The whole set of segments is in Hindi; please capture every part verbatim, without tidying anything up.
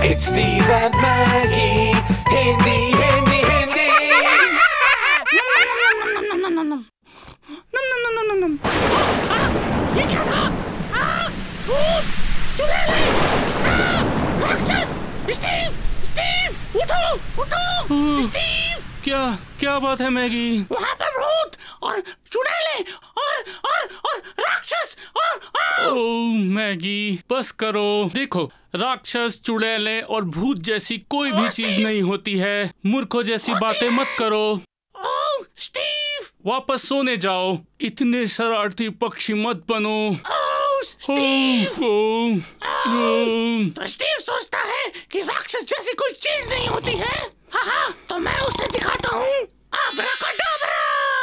It's Steve and Maggie. Hindi, Hindi, Hindi. ये क्या था? भूत, चुड़ैल, राक्षस! स्टीव, स्टीव, उठो, उठो, स्टीव! क्या क्या बात है मैगी? वहाँ पर भूत और चुड़ैलें और और और राक्षस और ओह मैगी, बस करो। देखो, राक्षस, चुड़ैलें और भूत जैसी कोई भी चीज नहीं होती है। मूर्खों जैसी बातें मत करो। ओह स्टीव, वापस सोने जाओ। इतने शरारती पक्षी मत बनो। ओह स्टीव। ओह, ओह, तो स्टीव सोचता है कि राक्षस जैसी कोई चीज नहीं होती है। हाँ हाँ, तो मैं उसे दिखाता हूँ। अब्राकडाब्रा!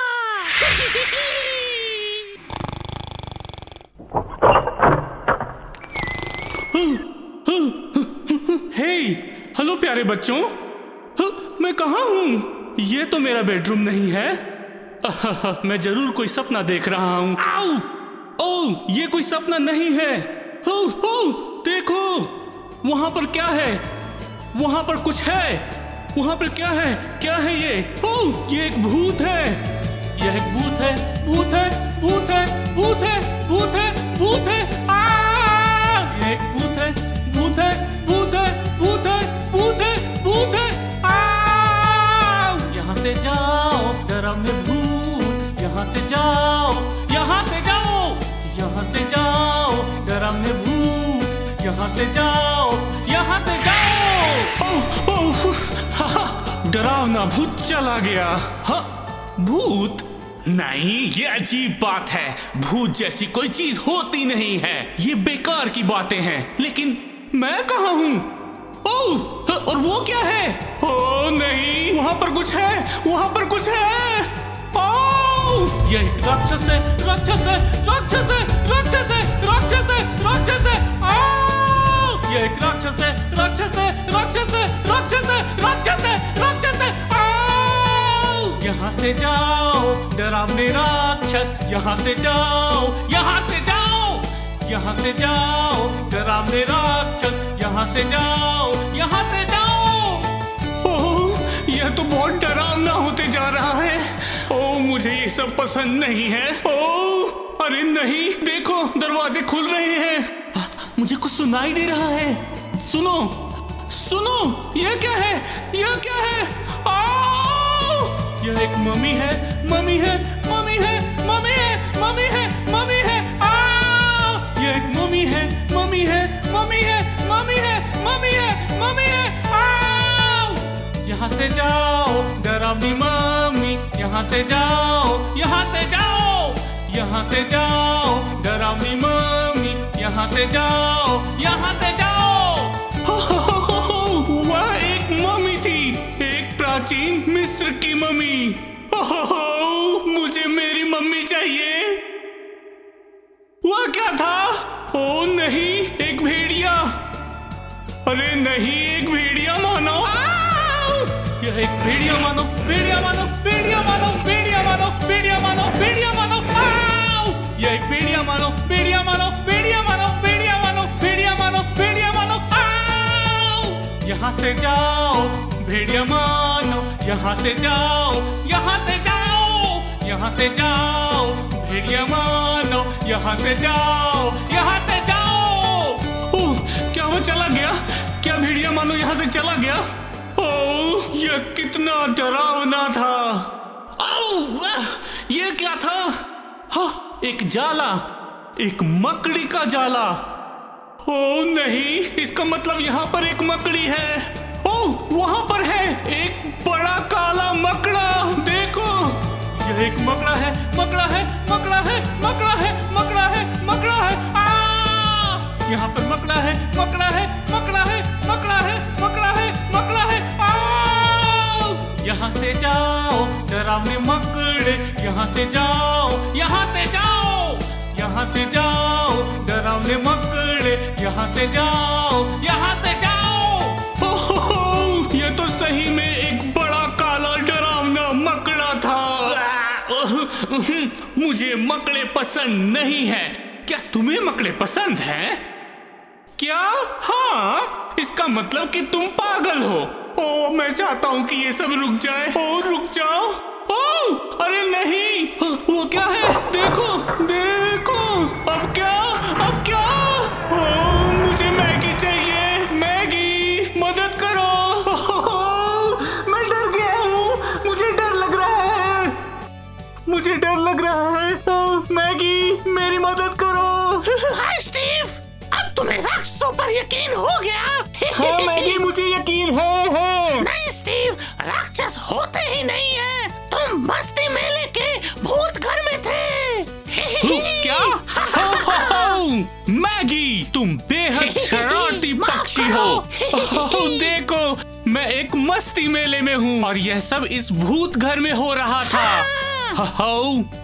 हे, हेलो प्यारे बच्चों। मैं कहाँ हूँ? ये तो मेरा बेडरूम नहीं है। आहा, मैं जरूर कोई सपना देख रहा हूँ। आओ, ओह, ये कोई सपना नहीं है। ओह, ओह, देखो, वहाँ पर क्या है? वहाँ पर कुछ है। वहाँ पर क्या है? क्या है ये? ओह, ये एक भूत है। यह एक भूत है, भूत है, भूत है, भूत है, भूत है, भूत है। आ! यह एक भूत है, भूत है, भूत है, भूत है, भूत है, भूत है। आ! यहाँ से जाओ, डरावने भूत। यहाँ से जाओ, यहाँ से जाओ, यहाँ से जाओ, डरावने भूत। यहाँ से जाओ, यहाँ से जाओ। ओह, ओह, हा, हा, डरावना भूत चला गया। हाँ, भूत? नहीं, ये अजीब बात है। भूत जैसी कोई चीज होती नहीं है। ये बेकार की बातें हैं। लेकिन मैं कहाँ हूँ? ओह, और वो क्या है? ओह नहीं, वहाँ पर कुछ है, वहाँ पर कुछ है। ओह, ये एक राक्षस है, राक्षस है, राक्षस है, राक्षस है, राक्षस है, राक्षस है। ओह, ये एक राक्षस है, राक्षस है, राक्षस है, राक्षस है, राक्षस है, राक्षस है। यहाँ से जाओ, डरावने राक्षस। यहाँ से जाओ, यहाँ से जाओ, यहाँ से जाओ, डरावने राक्षस। यहाँ से जाओ, यहाँ से जाओ। ओह, यह तो बहुत डरावना होते जा रहा है। ओह, मुझे ये सब पसंद नहीं है। ओह, अरे नहीं, देखो, दरवाजे खुल रहे हैं। आ, मुझे कुछ सुनाई दे रहा है। सुनो, सुनो, यह क्या है? यह क्या है? आ! यह एक मम्मी है, मम्मी है, मम्मी है, मम्मी है, मम्मी है, मम्मी है। आ! यह एक मम्मी है, मम्मी है, मम्मी है, मम्मी है, मम्मी है, मम्मी है। आ! यहाँ से जाओ, डरावनी मम्मी। यहाँ से जाओ, यहाँ से जाओ, यहाँ से जाओ, डरावनी मम्मी। यहाँ से जाओ, यहाँ से जाओ। हो, हो, हो, हो, हो, वह एक मम्मी थी, एक प्राचीन मिस्र की मम्मी। ओह, मुझे मेरी मम्मी चाहिए। वह क्या था? ओह नहीं, एक भेड़िया। अरे नहीं, एक भेड़िया मानो। यह एक भेड़िया मानो, भेड़िया मानो, भेड़िया मानो, भेड़िया मानो, भेड़िया मानो, भेड़िया मानो। यह एक भेड़िया मानो, भेड़िया मानो, भेड़िया मानो, भेड़िया मानो, भेड़िया मानो, भेड़िया मानो। यहाँ से जाओ, भेड़िया मानो। यहाँ से जाओ, यहाँ से जाओ, यहाँ से जाओ, भेड़िया मानो। यहाँ से जाओ, यहाँ से जाओ। ओह, क्या वो चला गया? क्या भेड़िया मानो यहाँ से चला गया? ओह, यह कितना डरावना था। ओह, ये क्या था? हाँ, एक जाला, एक मकड़ी का जाला। ओह नहीं, इसका मतलब यहाँ पर एक मकड़ी है। ओह, वहाँ पर है एक बड़ा काला मकड़ा। देखो, यह एक मकड़ा है, मकड़ा है, मकड़ा है, मकड़ा है, मकड़ा है, मकड़ा है। आ! यहाँ पर मकड़ा है, मकड़ा है, मकड़ा है, मकड़ा है, मकड़ा है, मकड़ा है। आ! यहाँ से जाओ, डरावने मकड़े। यहाँ से जाओ, यहाँ से जाओ, यहाँ से जाओ, डरावने मकड़े। यहाँ से जाओ, यहाँ से जाओ। ओह, ये तो सही में एक बड़ा काला डरावना मकड़ा था। मुझे मकड़े पसंद नहीं है। क्या तुम्हें मकड़े पसंद हैं? क्या? हाँ, इसका मतलब कि तुम पागल हो। ओ, मैं चाहता हूँ कि ये सब रुक जाए। ओ, रुक जाओ। ओ, अरे नहीं, वो क्या है? देखो, देखो, अब क्या, अब क्या? ओ, मुझे मैगी चाहिए, मैगी, मदद करो। मैं डर गया हूँ, मुझे डर लग रहा है, मुझे डर लग रहा है। ओ, मैगी, मेरी मदद करो। हाय स्टीव, अब तुम्हें राक्षसों पर यकीन हो गया? हाँ मैगी, मुझे यकीन है, है। नहीं स्टीव, राक्षस होते ही नहीं है, तुम मस्ती मेले के भूत घर में थे। क्या? हो, हो, हो, मैगी, तुम बेहद शरारती पक्षी हो। ओ, देखो, मैं एक मस्ती मेले में हूँ और यह सब इस भूत घर में हो रहा था। हो, हो।